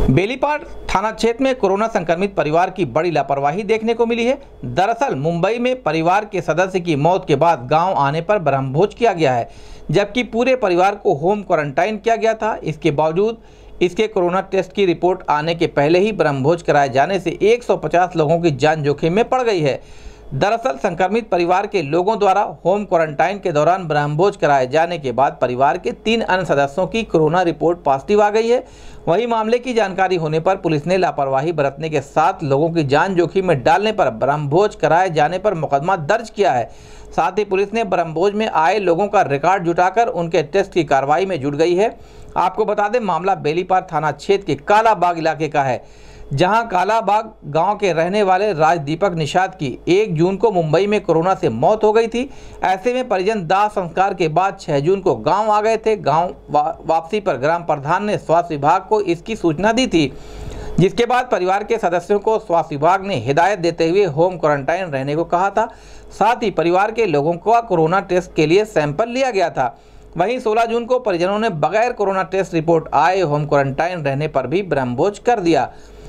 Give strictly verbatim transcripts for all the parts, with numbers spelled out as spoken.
बेलीपार थाना क्षेत्र में कोरोना संक्रमित परिवार की बड़ी लापरवाही देखने को मिली है। दरअसल मुंबई में परिवार के सदस्य की मौत के बाद गांव आने पर ब्रह्मभोज किया गया है, जबकि पूरे परिवार को होम क्वारंटाइन किया गया था। इसके बावजूद इसके कोरोना टेस्ट की रिपोर्ट आने के पहले ही ब्रह्मभोज कराए जाने से एक सौ पचास लोगों की जान जोखिम में पड़ गई है। दरअसल संक्रमित परिवार के लोगों द्वारा होम क्वारंटाइन के दौरान ब्रह्मभोज कराए जाने के बाद परिवार के तीन अन्य सदस्यों की कोरोना रिपोर्ट पॉजिटिव आ गई है। वहीं मामले की जानकारी होने पर पुलिस ने लापरवाही बरतने के साथ लोगों की जान जोखिम में डालने पर ब्रह्मभोज कराए जाने पर मुकदमा दर्ज किया है। साथ ही पुलिस ने ब्रह्मभोज में आए लोगों का रिकॉर्ड जुटाकर उनके टेस्ट की कार्रवाई में जुट गई है। आपको बता दें, मामला बेलीपार थाना क्षेत्र के कालाबाग इलाके का है, जहां कालाबाग गांव के रहने वाले राजदीपक निषाद की एक जून को मुंबई में कोरोना से मौत हो गई थी। ऐसे में परिजन दाह संस्कार के बाद छह जून को गांव आ गए थे। गांव वा, वापसी पर ग्राम प्रधान ने स्वास्थ्य विभाग को इसकी सूचना दी थी, जिसके बाद परिवार के सदस्यों को स्वास्थ्य विभाग ने हिदायत देते हुए होम क्वारंटाइन रहने को कहा था। साथ ही परिवार के लोगों का कोरोना टेस्ट के लिए सैंपल लिया गया था। वहीं सोलह जून को परिजनों ने बगैर कोरोना टेस्ट रिपोर्ट आए होम क्वारंटाइन रहने पर भी ब्रह्मभोज कर दिया,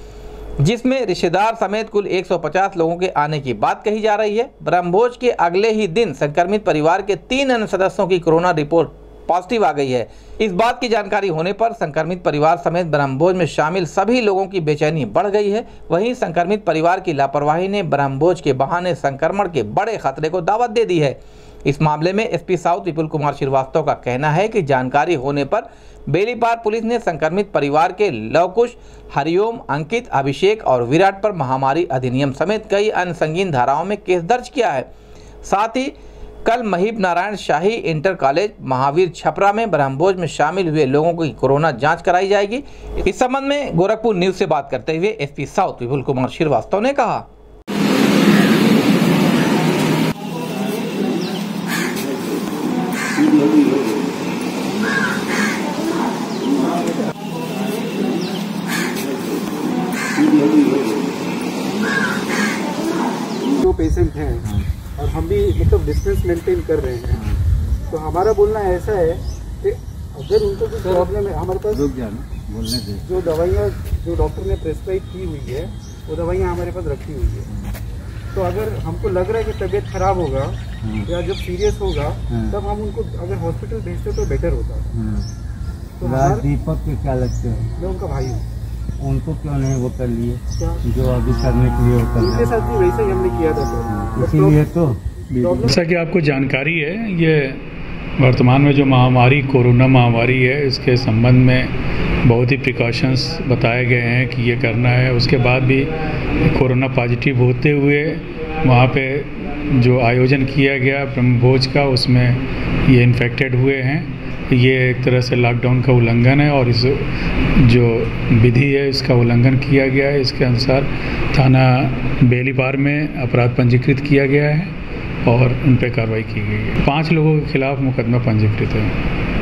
जिसमें रिश्तेदार समेत कुल एक सौ पचास लोगों के आने की बात कही जा रही है। ब्रह्मभोज के अगले ही दिन संक्रमित परिवार के तीन अन्य सदस्यों की कोरोना रिपोर्ट पॉजिटिव आ गई है। इस बात की जानकारी होने पर संक्रमित परिवार समेत ब्रह्मभोज में शामिल सभी लोगों की बेचैनी बढ़ गई है। वहीं संक्रमित परिवार की लापरवाही ने ब्रह्मभोज के बहाने संक्रमण के बड़े खतरे को दावत दे दी है। इस मामले में एसपी साउथ विपुल कुमार श्रीवास्तव का कहना है कि जानकारी होने पर बेलीपार पुलिस ने संक्रमित परिवार के लवकुश, हरिओम, अंकित, अभिषेक और विराट पर महामारी अधिनियम समेत कई अन्य संगीन धाराओं में केस दर्ज किया है। साथ ही कल महीप नारायण शाही इंटर कॉलेज महावीर छपरा में ब्रह्मभोज में शामिल हुए लोगों की कोरोना जांच कराई जाएगी। इस संबंध में गोरखपुर न्यूज से बात करते हुए एसपी साउथ विपुल कुमार श्रीवास्तव ने कहा, जो पेशेंट हैं और हम भी मतलब डिस्टेंस मेंटेन कर रहे हैं, तो हमारा बोलना ऐसा है कि अगर उनको कुछ प्रॉब्लम है, हमारे पास बोलने दे, जो दवाइयाँ जो डॉक्टर ने प्रेस्क्राइब की हुई है वो दवाइयाँ हमारे पास रखी हुई है। तो अगर हमको लग रहा है कि तबीयत खराब होगा या जब सीरियस होगा तब हम उनको अगर हॉस्पिटल भेजते तो बेटर होता। तो दीपक के क्या लगते हैं? मैं उनका भाई हूँ। उनको क्यों नहीं वो कर लिए जो अभी करने के लिए होता है? उनके साथ भी वैसे ही हमने किया था सर, इसीलिए तो जैसा कि आपको जानकारी है, ये वर्तमान में जो महामारी कोरोना महामारी है, इसके संबंध में बहुत ही प्रिकॉशंस बताए गए हैं कि ये करना है। उसके बाद भी कोरोना पॉजिटिव होते हुए वहाँ पे जो आयोजन किया गया ब्रह्मभोज का, उसमें ये इन्फेक्टेड हुए हैं। ये एक तरह से लॉकडाउन का उल्लंघन है और इस जो विधि है इसका उल्लंघन किया गया है। इसके अनुसार थाना बेलीपार में अपराध पंजीकृत किया गया है और उन पर कार्रवाई की गई है। पाँच लोगों के खिलाफ मुकदमा पंजीकृत है।